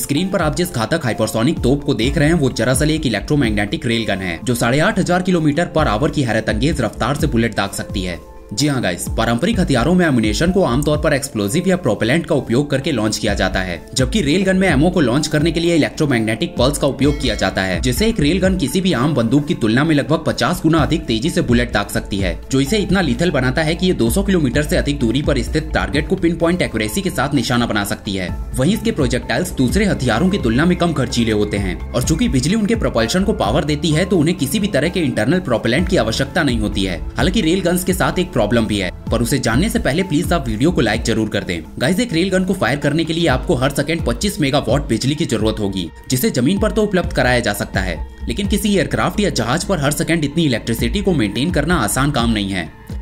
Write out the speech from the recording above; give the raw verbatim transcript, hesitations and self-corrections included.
Screen पर आप जिस घातक हाइपरसोनिक तोप को देख रहे हैं वो दरअसल एक इलेक्ट्रोमैग्नेटिक रेल गन है जो साढ़े आठ हजार किलोमीटर पर आवर की हैरत अंगेज रफ्तार से बुलेट दाग सकती है। जी हाँ गाइस, पारंपरिक हथियारों में एमुनेशन को आमतौर पर एक्सप्लोजिव या प्रोपेलेंट का उपयोग करके लॉन्च किया जाता है, जबकि रेल गन में एमो को लॉन्च करने के लिए इलेक्ट्रोमैग्नेटिक पल्स का उपयोग किया जाता है, जिससे एक रेल गन किसी भी आम बंदूक की तुलना में लगभग पचास गुना अधिक तेजी से बुलेट दाग सकती है, जो इसे इतना लीथल बनाता है कि ये दो सौ किलोमीटर से अधिक दूरी पर स्थित टारगेट को पिन पॉइंट एक्यूरेसी के साथ निशाना बना सकती है। वहीं इसके प्रोजेक्टाइल्स दूसरे हथियारों की तुलना में कम खर्चीले होते हैं और चूंकि बिजली उनके प्रोपल्शन को पावर देती है तो उन्हें किसी भी तरह के इंटरनल प्रोपेलेंट की आवश्यकता नहीं होती है। हालांकि रेल गन्स के साथ एक प्रॉब्लम भी है, पर उसे जानने से पहले प्लीज आप वीडियो को लाइक जरूर कर दें। गाइस, एक रेल गन को फायर करने के लिए आपको हर सेकंड पच्चीस मेगावाट बिजली की जरूरत होगी, जिसे जमीन पर तो उपलब्ध कराया जा सकता है, लेकिन किसी एयरक्राफ्ट या जहाज पर हर सेकंड इतनी इलेक्ट्रिसिटी को मेंटेन करना आसान काम नहीं है।